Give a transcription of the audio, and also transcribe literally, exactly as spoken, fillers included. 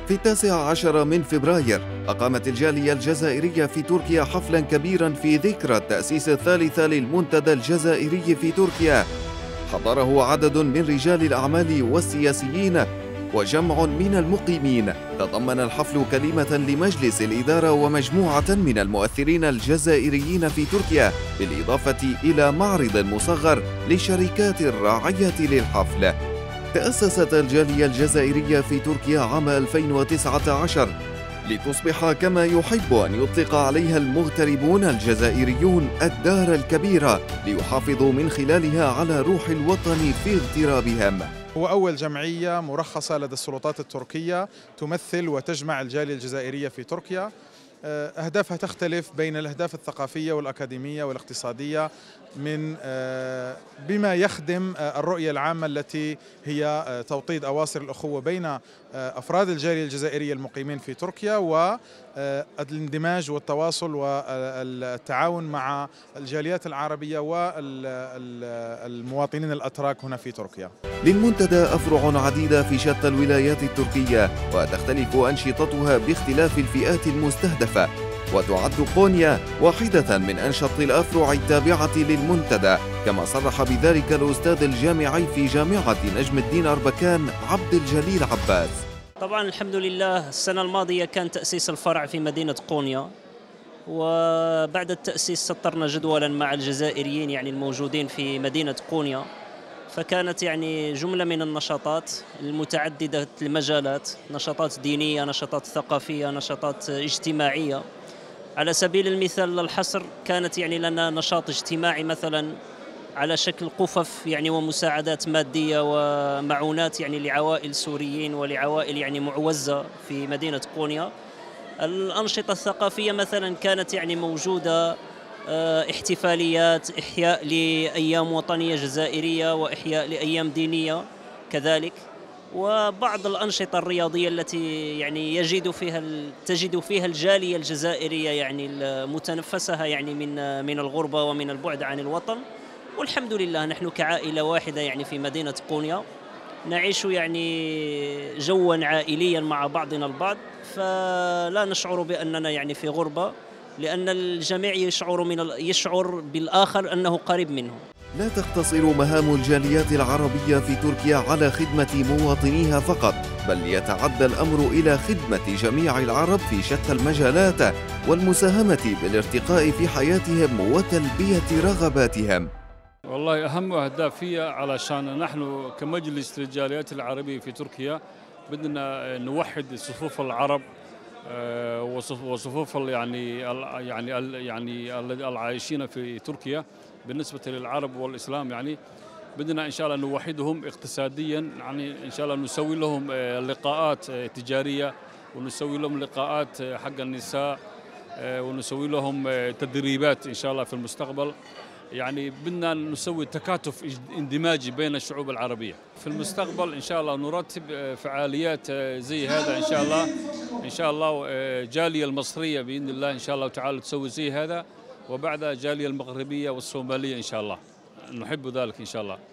في التاسع عشر من فبراير أقامت الجالية الجزائرية في تركيا حفلاً كبيراً في ذكرى التأسيس الثالث للمنتدى الجزائري في تركيا، حضره عدد من رجال الأعمال والسياسيين وجمع من المقيمين. تضمن الحفل كلمة لمجلس الإدارة ومجموعة من المؤثرين الجزائريين في تركيا، بالإضافة إلى معرض مصغر للشركات الراعية للحفل. تأسست الجالية الجزائرية في تركيا عام ألفين وتسعة عشر لتصبح كما يحب أن يطلق عليها المغتربون الجزائريون الدار الكبيرة، ليحافظوا من خلالها على روح الوطن في اغترابهم. هو أول جمعية مرخصة لدى السلطات التركية تمثل وتجمع الجالية الجزائرية في تركيا. أهدافها تختلف بين الأهداف الثقافية والأكاديمية والاقتصادية من بما يخدم الرؤية العامة التي هي توطيد أواصر الأخوة بين أفراد الجالية الجزائرية المقيمين في تركيا، والاندماج والتواصل والتعاون مع الجاليات العربية والمواطنين الأتراك هنا في تركيا. للمنتدى أفرع عديدة في شتى الولايات التركية، وتختلف أنشطتها باختلاف الفئات المستهدفة، وتعد قونيا واحدة من أنشط الأفرع التابعة للمنتدى، كما صرح بذلك الأستاذ الجامعي في جامعة نجم الدين أربكان عبد الجليل عباس. طبعا الحمد لله السنة الماضية كان تأسيس الفرع في مدينة قونيا، وبعد التأسيس سطرنا جدولا مع الجزائريين يعني الموجودين في مدينة قونيا، فكانت يعني جملة من النشاطات المتعددة المجالات، نشاطات دينية، نشاطات ثقافية، نشاطات اجتماعية. على سبيل المثال للحصر كانت يعني لنا نشاط اجتماعي مثلا على شكل قفف يعني ومساعدات مادية ومعونات يعني لعوائل سوريين ولعوائل يعني معوزة في مدينة قونيا. الأنشطة الثقافية مثلا كانت يعني موجودة احتفاليات، إحياء لأيام وطنية جزائرية وإحياء لأيام دينية كذلك، وبعض الأنشطة الرياضية التي يعني يجد فيها تجد فيها الجالية الجزائرية يعني متنفسها يعني من من الغربة ومن البعد عن الوطن. والحمد لله نحن كعائلة واحدة يعني في مدينة قونيا نعيش يعني جوا عائليا مع بعضنا البعض، فلا نشعر بأننا يعني في غربة، لأن الجميع يشعر من يشعر بالآخر أنه قريب منه. لا تقتصر مهام الجاليات العربية في تركيا على خدمة مواطنيها فقط، بل يتعدى الأمر إلى خدمة جميع العرب في شتى المجالات والمساهمة بالارتقاء في حياتهم وتلبية رغباتهم. والله أهم أهدافية علشان نحن كمجلس للجاليات العربية في تركيا بدنا نوحد صفوف العرب وصفوف يعني يعني يعني العايشين في تركيا بالنسبة للعرب والإسلام. يعني بدنا إن شاء الله نوحدهم اقتصاديا، يعني إن شاء الله نسوي لهم لقاءات تجارية ونسوي لهم لقاءات حق النساء ونسوي لهم تدريبات إن شاء الله في المستقبل. يعني بدنا نسوي تكاتف اندماجي بين الشعوب العربية في المستقبل. إن شاء الله نرتب فعاليات زي هذا إن شاء الله. إن شاء الله جالية المصرية بإذن الله إن شاء الله تعالى تسوي زي هذا، وبعدها جالية المغربية والصومالية إن شاء الله، نحب ذلك إن شاء الله.